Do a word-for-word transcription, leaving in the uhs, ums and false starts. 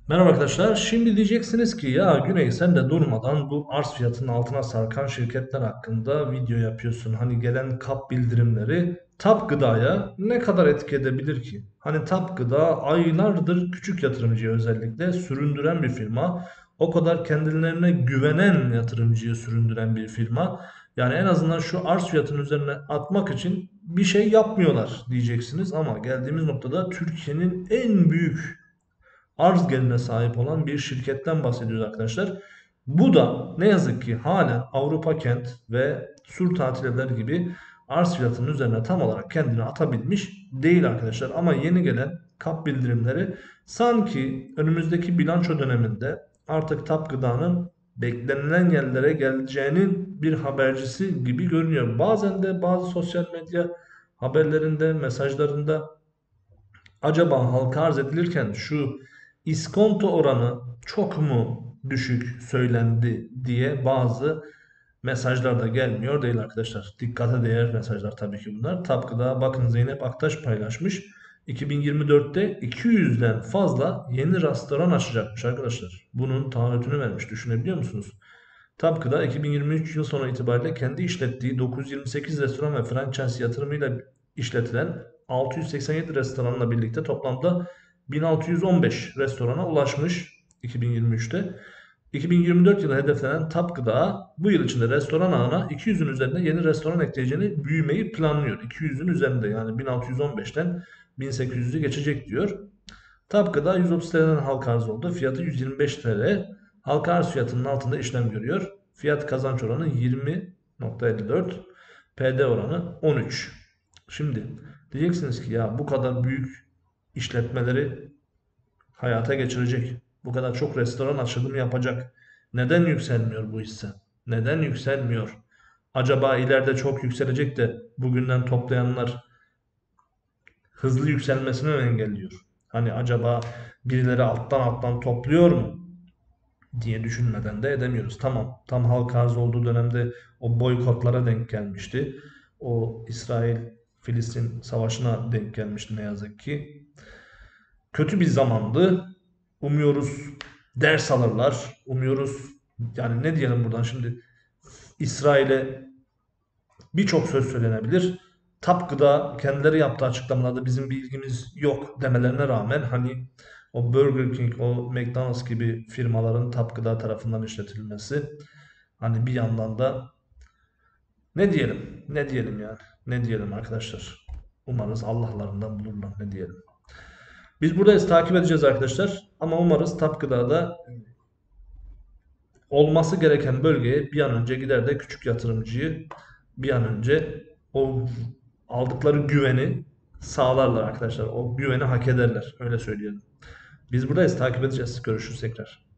Merhaba arkadaşlar. Şimdi diyeceksiniz ki ya Güney sen de durmadan bu arz fiyatının altına sarkan şirketler hakkında video yapıyorsun. Hani gelen kap bildirimleri Tap Gıda'ya ne kadar etki edebilir ki? Hani Tap Gıda aylardır küçük yatırımcıya özellikle süründüren bir firma. O kadar kendilerine güvenen yatırımcıyı süründüren bir firma. Yani en azından şu arz fiyatının üzerine atmak için bir şey yapmıyorlar diyeceksiniz. Ama geldiğimiz noktada Türkiye'nin en büyük arz geline sahip olan bir şirketten bahsediyoruz arkadaşlar. Bu da ne yazık ki halen Avrupa Kent ve Sur Tatil gibi arz fiyatının üzerine tam olarak kendini atabilmiş değil arkadaşlar. Ama yeni gelen kap bildirimleri sanki önümüzdeki bilanço döneminde artık Tap Gıda'nın beklenilen yerlere geleceğinin bir habercisi gibi görünüyor. Bazen de bazı sosyal medya haberlerinde, mesajlarında acaba halka arz edilirken şu iskonto oranı çok mu düşük söylendi diye bazı mesajlar da gelmiyor değil arkadaşlar. Dikkate değer mesajlar tabii ki bunlar. Tapkıda bakın Zeynep Aktaş paylaşmış. iki bin yirmi dörtte iki yüzden fazla yeni restoran açacakmış arkadaşlar. Bunun taahhütünü vermiş. Düşünebiliyor musunuz? Tapkıda iki bin yirmi üç yıl sonu itibariyle kendi işlettiği dokuz yüz yirmi sekiz restoran ve franchise yatırımıyla işletilen altı yüz seksen yedi restoranla birlikte toplamda bin altı yüz on beş restorana ulaşmış iki bin yirmi üçte. iki bin yirmi dört yılı hedeflenen Tapgıda bu yıl içinde restoran ağına iki yüzün üzerinde yeni restoran ekleyeceğini büyümeyi planlıyor. iki yüzün üzerinde yani bin altı yüz on beşten bin sekiz yüzü geçecek diyor. Tapgıda yüz otuz T L'den halka arz oldu. Fiyatı yüz yirmi beş T L. Halka arz fiyatının altında işlem görüyor. Fiyat kazanç oranı yirmi nokta elli dört. P D oranı on üç. Şimdi diyeceksiniz ki ya bu kadar büyük işletmeleri hayata geçirecek. Bu kadar çok restoran açılımı yapacak. Neden yükselmiyor bu hisse? Neden yükselmiyor? Acaba ileride çok yükselecek de bugünden toplayanlar hızlı yükselmesini mi engelliyor? Hani acaba birileri alttan alttan topluyor mu diye düşünmeden de edemiyoruz. Tamam, tam halka arz olduğu dönemde o boykotlara denk gelmişti. O İsrail-Filistin savaşına denk gelmişti ne yazık ki. Kötü bir zamandı. Umuyoruz ders alırlar. Umuyoruz yani ne diyelim buradan şimdi İsrail'e birçok söz söylenebilir. Tapgıda kendileri yaptığı açıklamalarda bizim bir ilgimiz yok demelerine rağmen hani o Burger King, o McDonald's gibi firmaların Tapgıda tarafından işletilmesi hani bir yandan da ne diyelim, ne diyelim yani, ne diyelim arkadaşlar. Umarız Allah'larından bulurlar ne diyelim. Biz buradayız, takip edeceğiz arkadaşlar. Ama umarız Tapgıda'da olması gereken bölgeye bir an önce gider de küçük yatırımcıyı bir an önce o aldıkları güveni sağlarlar arkadaşlar. O güveni hak ederler. Öyle söyleyelim. Biz buradayız. Takip edeceğiz. Görüşürüz tekrar.